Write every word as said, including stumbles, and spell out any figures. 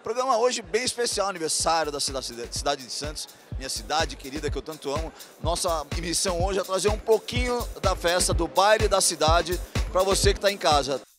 Programa hoje bem especial, aniversário da cidade, cidade de Santos, minha cidade querida que eu tanto amo. Nossa missão hoje é trazer um pouquinho da festa, do baile da cidade, para você que está em casa.